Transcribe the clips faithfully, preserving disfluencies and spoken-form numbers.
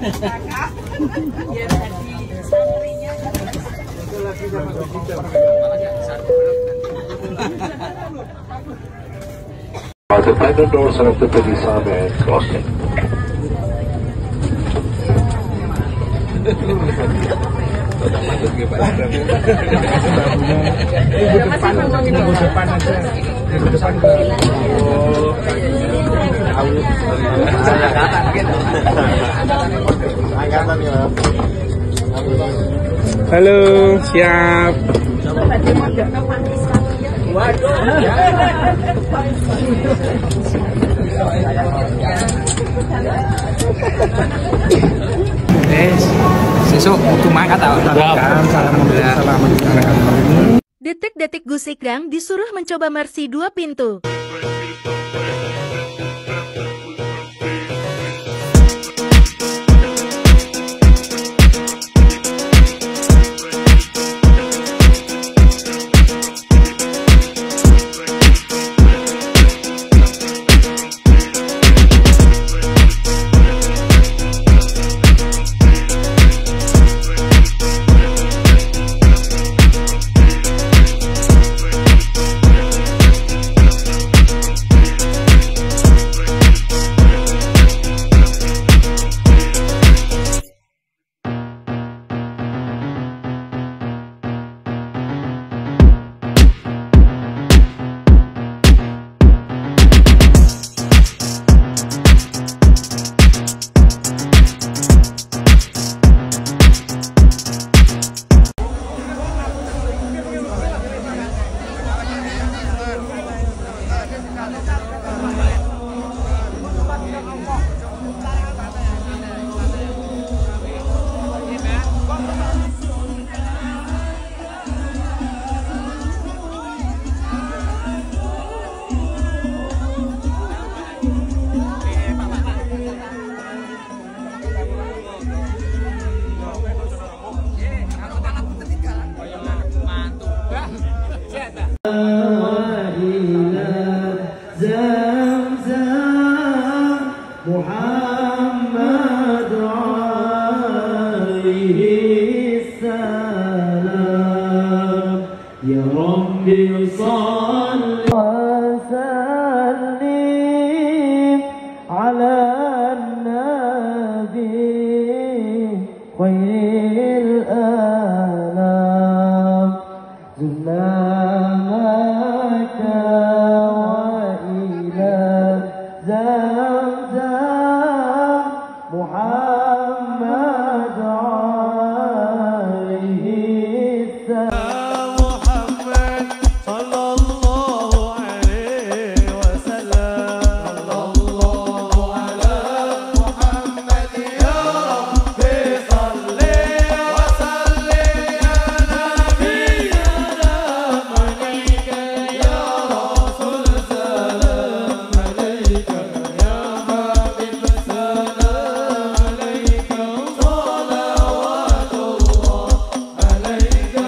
Biar jadi santrinya. The final doors of the Pedisame and crossing. Halo, siap. Eh, sesuk kudu mangkat tau. Detik-detik Gusikdang disuruh mencoba Mercy dua pintu. Muhammad alaihi salam ya Rabbi salli wa sallim ala nabi khairil anam zullamaka wa ila zamzam Muhammad alaihi salam Muhammad sallallahu alaihi wasallam sallallahu ala Muhammad ya Rabbi salli wa sallim ya Nabi salam alaika ya Rasul salam alaika ya Habib salam alaika salawatullah alaika.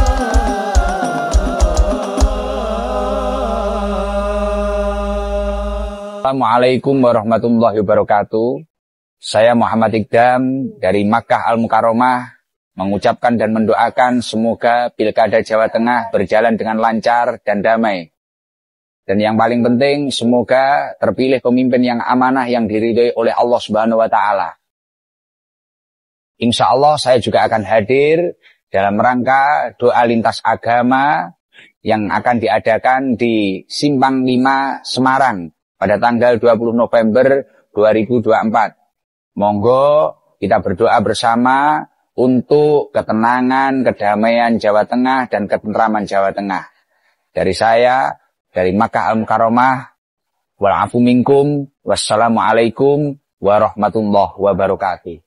Assalamualaikum warahmatullahi wabarakatuh. Saya Muhammad Iqdam dari Makkah Al-Mukarramah mengucapkan dan mendoakan semoga Pilkada Jawa Tengah berjalan dengan lancar dan damai. Dan yang paling penting semoga terpilih pemimpin yang amanah yang diridhoi oleh Allah Subhanahu wa taala. Insya Allah saya juga akan hadir dalam rangka doa lintas agama yang akan diadakan di Simpang lima Semarang pada tanggal dua puluh November dua ribu dua puluh empat. Monggo kita berdoa bersama untuk ketenangan, kedamaian Jawa Tengah dan ketentraman Jawa Tengah. Dari saya, dari Makkah Al-Mukarramah, wal afu minkum, wassalamualaikum warahmatullahi wabarakatuh.